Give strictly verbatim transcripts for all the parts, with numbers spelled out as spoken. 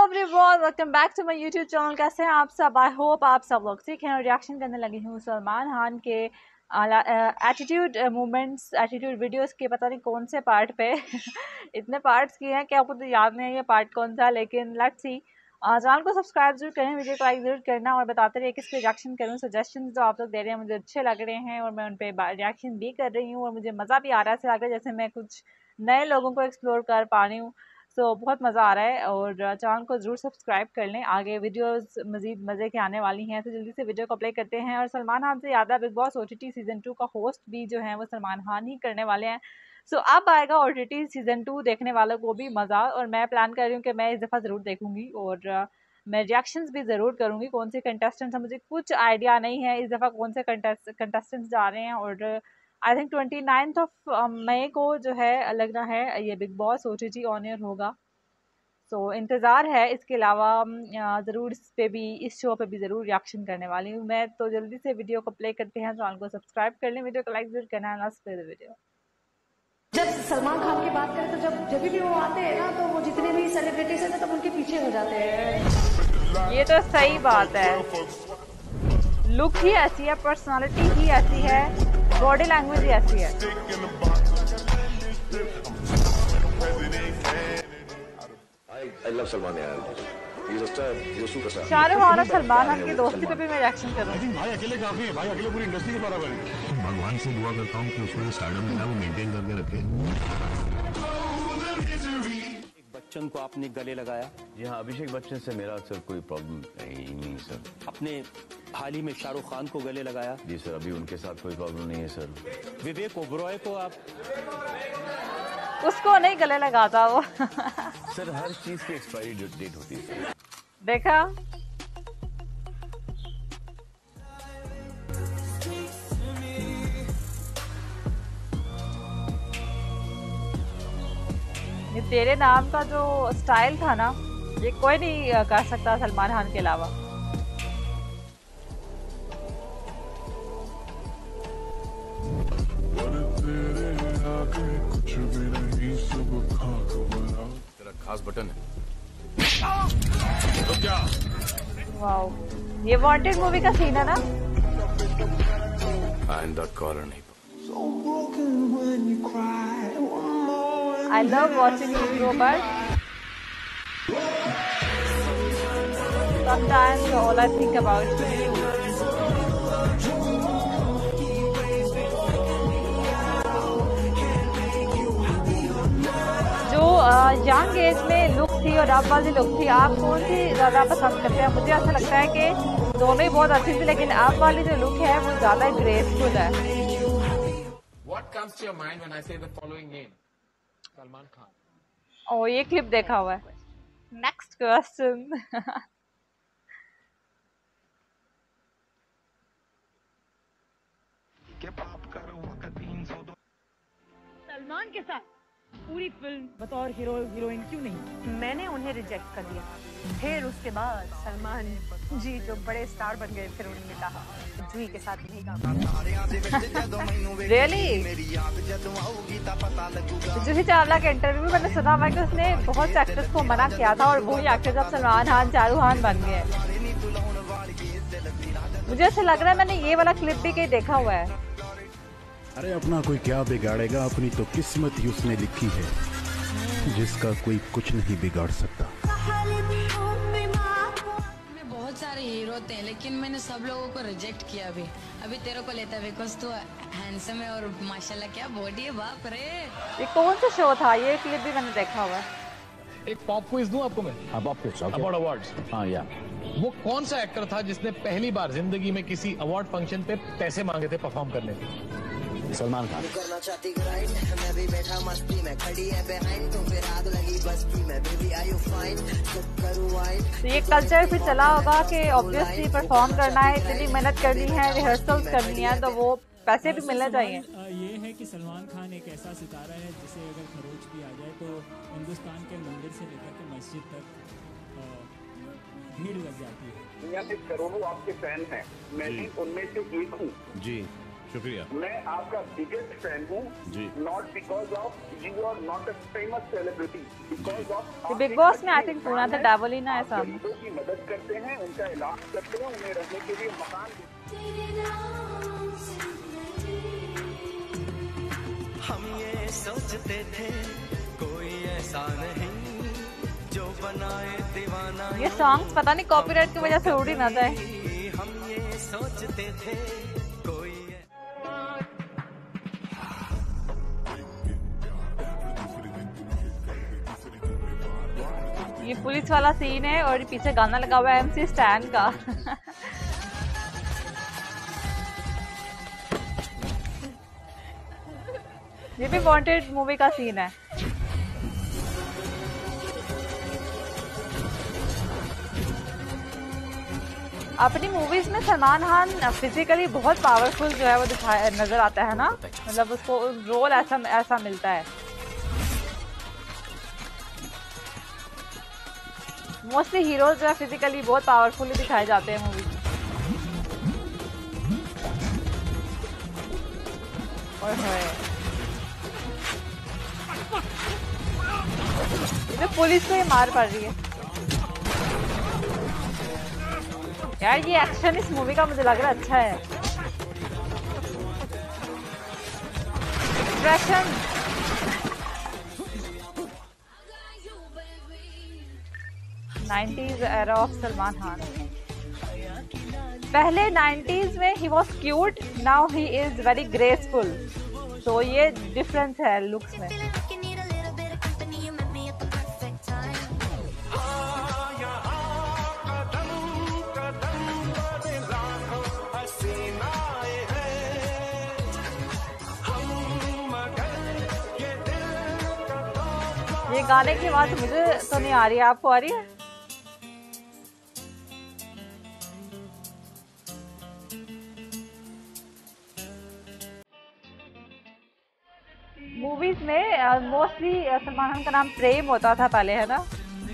Everyone, welcome back to my YouTube channel. कैसे हैं आप सब? आई होप आप सब लोग ठीक हैं। रिएक्शन करने लगी हूँ सलमान खान के एटीट्यूड मूवमेंट्स एटीट्यूड वीडियोस के पता नहीं कौन से पार्ट पे इतने पार्ट्स किए हैं कि आपको तो याद नहीं है ये पार्ट कौन सा, लेकिन लेट्स सी। चैनल को सब्सक्राइब जरूर करें, वीडियो को लाइक जरूर करना और बताते रहिए किस पे रिएक्शन करूँ। सजेशन जो आप लोग दे रहे हैं मुझे अच्छे लग रहे हैं और मैं उन पर रिएक्शन भी कर रही हूँ और मुझे मज़ा भी आ रहा है। ऐसे लग रहा है जैसे मैं कुछ नए लोगों को एक्सप्लोर कर पा रही हूँ। सो so, बहुत मज़ा आ रहा है और चैनल को ज़रूर सब्सक्राइब कर लें। आगे वीडियोस मज़ीद मज़े के आने वाली हैं, तो जल्दी से वीडियो को प्ले करते हैं। और सलमान खान से याद है, Bigg Boss OTT season two का होस्ट भी जो है वो सलमान खान ही करने वाले हैं। सो so, अब आएगा ओटीटी सीज़न टू, देखने वालों को भी मज़ा। और मैं प्लान कर रही हूँ कि मैं इस दफ़ा ज़रूर देखूँगी और मैं रिएक्शंस भी ज़रूर करूँगी। कौन से कंटेस्टेंट्स हैं मुझे कुछ आइडिया नहीं है इस दफ़ा कौन से कंटेस्टेंट्स जा रहे हैं। और I think twenty ninth of May को जो है लग रहा है ये Bigg Boss OTT on air होगा। सो so, इंतज़ार है। इसके अलावा ज़रूर इस पे भी इस शो पे भी ज़रूर रिएक्शन करने वाली हूँ मैं। तो जल्दी से वीडियो को प्ले करते हैं, चैनल को सब्सक्राइब कर लें, वीडियो को लाइक जरूर करना है। Let's play the video. जब सलमान खान की बात करें तो जब जब भी वो आते हैं ना तो वो जितने भी सेलिब्रिटीज हैं तब उनके पीछे हो जाते हैं। ये तो सही बात है। लुक ही ऐसी है, पर्सनालिटी ही ऐसी है, बॉडी लैंग्वेज ही ऐसी है। I love Salman यार। He's a star, he's a superstar। Shahrukh Khan और सलमान खान की दोस्ती पे भी मैं रिएक्शन करूँगी। भाई अकेले काफी है, भाई अकेले पूरी इंडस्ट्री के बराबर है। भगवान से दुआ करता हूँ कि उसमें जो स्टारडम है वो मेंटेन करके रखे। बच्चन को आपने गले लगाया? जी हाँ, अभिषेक बच्चन से मेरा सर कोई प्रॉब्लम नहीं, नहीं सर। अपने हाल ही में शाहरुख खान को गले लगाया? जी सर, अभी उनके साथ कोई प्रॉब्लम नहीं है सर। विवेक ओबरॉय को आप? उसको नहीं गले लगाता वो। सर हर चीज की एक्सपायरी डेट होती है सर। देखा ये तेरे नाम का जो स्टाइल था ना, ये कोई नहीं कर सकता सलमान खान के अलावा। तेरा खास बटन है। तो क्या? वाओ, ये वांटेड मूवी का सीन है ना? आइंदा कॉलर नहीं। I love watching you grow, but sometimes all I think about is you. जो यंग एज में लुक थी और अब वाली लुक थी, आप कौन सी ज़्यादा पसंद करते हैं? मुझे ऐसा लगता है कि दोनों ही बहुत अच्छी थी, लेकिन अब वाली जो लुक है वो ज़्यादा ग्रेसफुल है। What comes to your mind when I say the following name? Salman Khan. ओ, ये क्लिप देखा हुआ है। Next question. सलमान के साथ पूरी फिल्म बतौर हीरो हीरोइन क्यों नहीं? मैंने उन्हें रिजेक्ट कर दिया। फिर उसके बाद सलमान जी जो बड़े स्टार बन गए, फिर उन्होंने कहा जूही के साथ नहीं काम। रियली? जूही चावला के इंटरव्यू में मैंने सुना हुआ है कि उसने बहुत से एक्टर्स को मना किया था और वही एक्टर्स अब सलमान खान शाहरुख खान बन गए। मुझे ऐसा लग रहा है मैंने ये वाला क्लिप भी कहीं देखा हुआ है। अरे अपना कोई क्या बिगाड़ेगा, अपनी तो किस्मत ही उसने लिखी है जिसका कोई कुछ नहीं बिगाड़ सकता। बहुत सारे हीरो थे लेकिन मैंने सब लोगों को रिजेक्ट किया। अभी अभी तेरे को लेता है बिकॉज तू हैंडसम है और माशाल्लाह क्या बॉडी है, बाप रे। ये कौन सा शो था? ये क्लिप भी मैंने देखा हुआ है। एक पॉप क्विज दूं आपको मैं? हाँ पॉप क्विज। Award awards. हाँ या वो कौन सा एक्टर था जिसने पहली बार जिंदगी में किसी अवार्ड फंक्शन पे पैसे मांगे थे परफॉर्म करने के? सलमान खान। करना चाहती ग्राइंड, मैं भी बैठा मस्ती में, खड़ी है बिहाइंड, तो फिर आग लगी बस्ती में, बेबी आर यू फाइन, तो करूं वाइन। तो ये कल्चर फिर चला होगा कि ऑब्वियसली परफॉर्म करना है, इतनी मेहनत करनी है, रिहर्सल्स करनी है, तो वो पैसे भी मिलने चाहिए। ये है कि सलमान खान एक ऐसा सितारा है जिसे अगर खरोच भी आ जाए तो हिंदुस्तान के मंदिर से लेकर के मस्जिद तक भीड़ लग जाती है। दुनिया में करोड़ों आपके फैन हैं, मैं भी उनमें से एक हूँ। जी शुक्रिया। मैं आपका बिगेस्ट फैन हूँ जी, not because of you are not a famous celebrity, because of Bigg Boss में आई थिंक पूरा था डावलिना है सामने। गरीबों की मदद करते हैं, उनका इलाज करते हैं, उन्हें रहने के लिए मकान देते हम ये सोचते थे कोई ऐसा नहीं जो बनाए दीवाना। ये सॉन्ग पता नहीं कॉपीराइट की वजह से उड़ ही ना जाए। हम ये सोचते थे कोई ये पुलिस वाला सीन है और पीछे गाना लगा हुआ है एमसी स्टैन का। ये भी वांटेड मूवी का सीन है। अपनी मूवीज में सलमान खान फिजिकली बहुत पावरफुल जो है वो दिखाया नजर आता है ना, मतलब उसको रोल ऐसा ऐसा मिलता है। मोस्टली हीरोज जो है फिजिकली बहुत पावरफुल दिखाए जाते हैं मूवी में। और है पुलिस को ये मार पड़ रही है यार। ये एक्शन इस मूवी का मुझे लग रहा है अच्छा है। Expression nineties era of Salman Khan. पहले नाइंटीज़ में he was cute, now he is very graceful. तो ये डिफरेंस है लुक्स में। ये गाने की आवाज मुझे तो नहीं आ रही है, आपको आ रही है? मूवीज में मोस्टली सलमान खान का नाम प्रेम होता था पहले, है ना?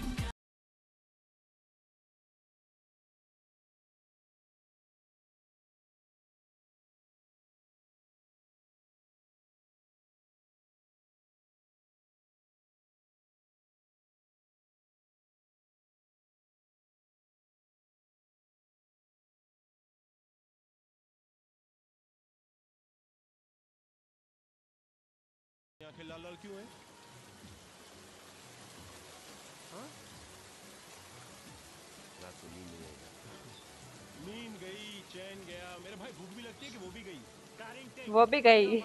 आंखें लाल लाल क्यों है? हाँ? रात को नींद नहीं आएगा। नींद गई, चैन गया, मेरे भाई भूख भी लगती है कि वो भी गई? वो भी गई।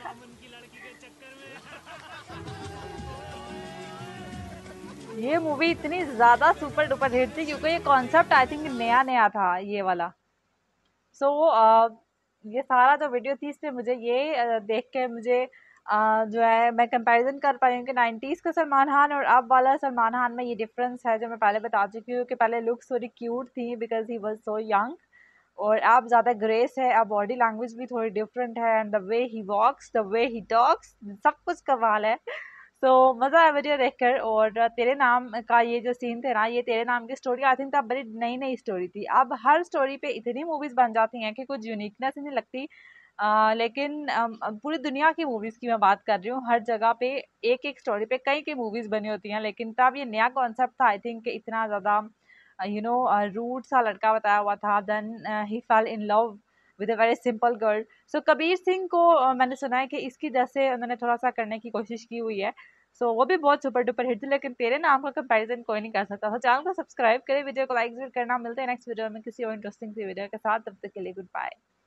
ये मूवी इतनी ज्यादा सुपर डुपर हिट थी क्योंकि ये कॉन्सेप्ट आई थिंक नया नया था ये वाला। सो so, uh, ये सारा जो वीडियो थी इस पे मुझे ये uh, देख के मुझे Uh, जो है मैं कंपैरिजन कर पाई हूँ कि नाइंटीज़ का सलमान खान और अब वाला सलमान खान में ये डिफरेंस है जो मैं पहले बता चुकी हूँ कि पहले लुक्स थोड़ी क्यूट थी because he was so young, और अब ज़्यादा ग्रेस है, अब बॉडी लैंग्वेज भी थोड़ी डिफरेंट है, and the way he walks, the way he talks, सब कुछ कमाल है। सो so, मज़ा आया वीडियो देखकर। और तेरे नाम का ये जो सीन थे ना, ये तेरे नाम की स्टोरी आई थिंक तब बड़ी नई नई स्टोरी थी। अब हर स्टोरी पे इतनी मूवीज़ बन जाती हैं कि कुछ यूनिकनेस नहीं लगती। Uh, लेकिन um, पूरी दुनिया की मूवीज़ की मैं बात कर रही हूँ, हर जगह पे एक एक स्टोरी पे कई कई मूवीज़ बनी होती हैं, लेकिन तब ये नया कॉन्सेप्ट था आई थिंक इतना ज़्यादा यू नो रूट सा लड़का बताया हुआ था। Then he fell in love with a very simple girl. So Kabir Singh को uh, मैंने सुना है कि इसकी जैसे उन्होंने थोड़ा सा करने की कोशिश की हुई है। सो so, वो भी बहुत सुपर डुपर हिट थी, लेकिन तेरे नाम का कंपैरिजन कोई नहीं कर सकता। तो चैनल को सब्सक्राइब करें, वीडियो को लाइक जरूर करना। मिलते हैं नेक्स्ट वीडियो में किसी और इंटरेस्टिंग सी वीडियो के साथ, तब तक के लिए गुड बाय।